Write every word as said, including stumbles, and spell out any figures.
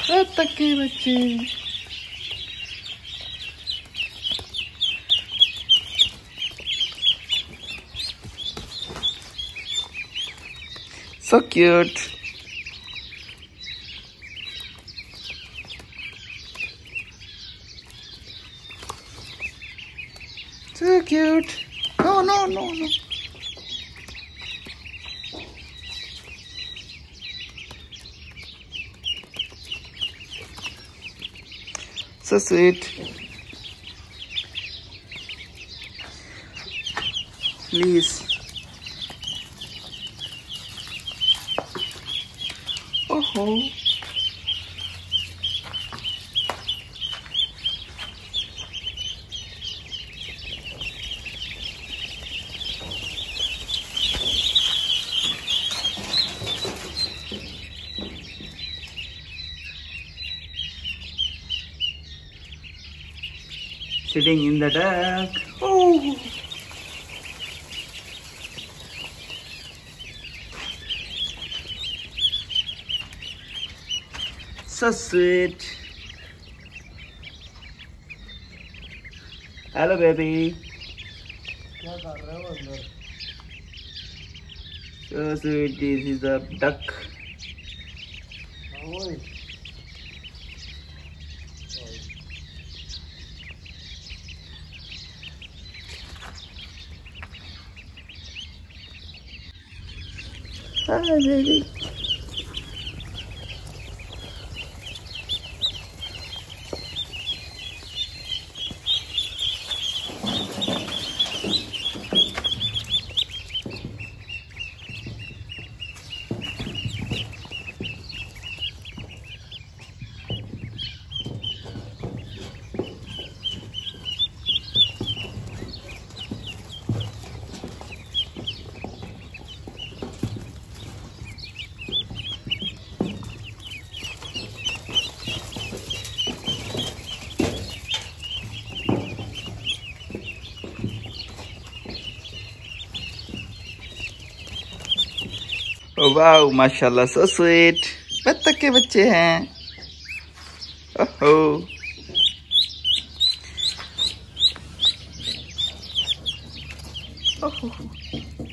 बत्तख के बच्चे। So cute. So cute. No, no, no, no. So sweet. Please. Oh ho. Sitting in the dark. Oh. So sweet. Hello baby. So sweet. This is a duck. Hi baby. Oh wow, माशाल्लाह, so sweet. बत्तख के बच्चे हैं. ओहो. ओहो.